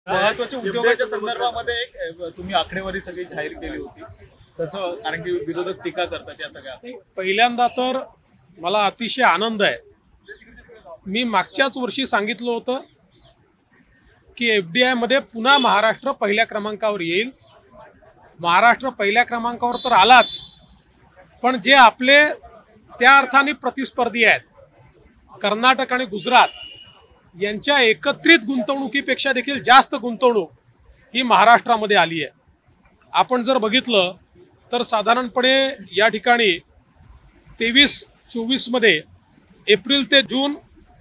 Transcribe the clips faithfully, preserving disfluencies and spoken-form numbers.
महत्त्वाच्या उद्योगाच्या संदर्भामध्ये एक तुम्ही आकडेवारी सगळी जाहीर केली होती, तसं कारण की विरोधक टीका करतात या सगळ्या. पहिल्यांदा तर मला अतिशय आनंद आहे. मी मागच्याच वर्षी सांगितलं होतं की एफडीआय मध्ये पुन्हा महाराष्ट्र पहिल्या क्रमांकावर येईल. महाराष्ट्र पहिल्या क्रमांकावर तर आलाच, पण जे आपले त्या अर्थाने प्रतिस्पर्धी आहेत कर्नाटक आणि गुजरात यांच्या एकत्रित गुंतवणुकीपेक्षा देखील जास्त गुंतवणूक ही महाराष्ट्रामध्ये आली आहे. आपण जर बघितलं तर साधारणपणे या ठिकाणी तेवीस चोवीस मध्ये एप्रिल ते जून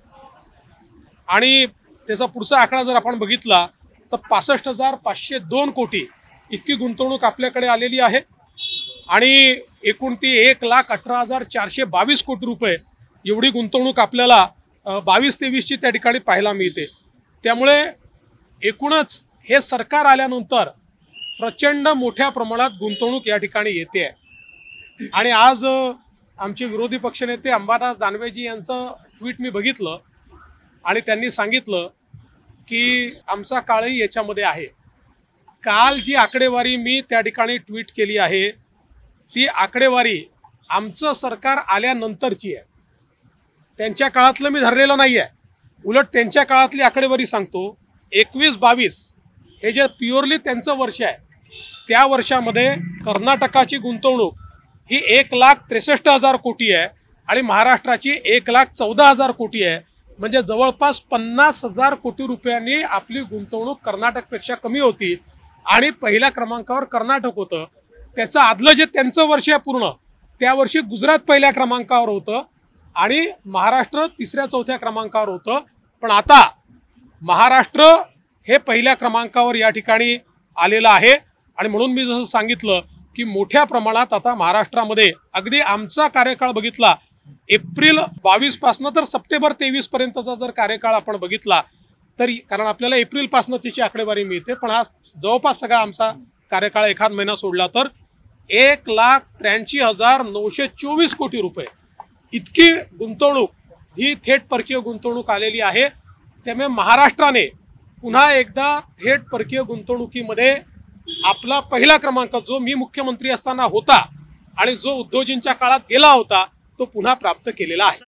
आणि त्याचा पुढचा आकडा जर आपण बघितला तर पासष्ट हजार पाचशे दोन कोटी इतकी गुंतवणूक आपल्याकडे आलेली आहे आणि एकूण ती एक लाख अठरा हजार चारशे बावीस कोटी रुपये एवढी गुंतवणूक आपल्याला बावीस तेवीसची त्या ठिकाणी पाहायला मिळते. त्यामुळे एकूणच हे सरकार आल्यानंतर प्रचंड मोठ्या प्रमाणात गुंतवणूक या ठिकाणी येते आहे. आणि आज आमचे विरोधी पक्षनेते अंबादास दानवेजी यांचं ट्विट मी बघितलं आणि त्यांनी सांगितलं की आमचा काळही याच्यामध्ये आहे. काल जी आकडेवारी मी त्या ठिकाणी ट्विट केली आहे ती आकडेवारी आमचं सरकार आल्यानंतरची आहे. त्यांच्या काळातलं मी धरलेलं नाही आहे. उलट त्यांच्या काळातली आकडेवारी सांगतो. एकवीस बावीस हे जे प्युअरली त्यांचं वर्ष आहे त्या वर्षामध्ये कर्नाटकाची गुंतवणूक ही एक लाख त्रेसष्ट हजार कोटी आहे आणि महाराष्ट्राची एक लाख चौदा हजार कोटी आहे. म्हणजे जवळपास पन्नास हजार कोटी रुपयांनी आपली गुंतवणूक कर्नाटकपेक्षा कमी होती आणि पहिल्या क्रमांकावर कर्नाटक होतं. त्याचं आदलं जे त्यांचं वर्ष आहे पूर्ण त्या वर्षी गुजरात पहिल्या क्रमांकावर होतं आणि महाराष्ट्र तिसऱ्या चौथ्या क्रमांकावर होतं. पण आता महाराष्ट्र हे पहिल्या क्रमांकावर या ठिकाणी आलेलं आहे आणि म्हणून मी जसं सांगितलं की मोठ्या प्रमाणात आता महाराष्ट्रामध्ये अगदी आमचा कार्यकाळ बघितला एप्रिल बावीस पासून तर सप्टेंबर तेवीस पर्यंतचा जर कार्यकाळ आपण बघितला तरी कारण आपल्याला एप्रिल पासून तिची आकडेवारी मिळते पण हा जवळपास सगळा आमचा कार्यकाळ एखाद महिना सोडला तर एक लाख त्र्याऐंशी हजार नऊशे चोवीस कोटी रुपये इतकी गुंतवणूक ही थेट परकीय गुंतवणूक आलेली आहे. त्यामुळे महाराष्ट्राने पुन्हा एकदा थेट परकीय गुंतवणुकीमध्ये आपला पहिला क्रमांक जो मी मुख्यमंत्री असताना होता आणि जो उद्धवजींच्या काळात गेला होता तो पुन्हा प्राप्त केलेला आहे.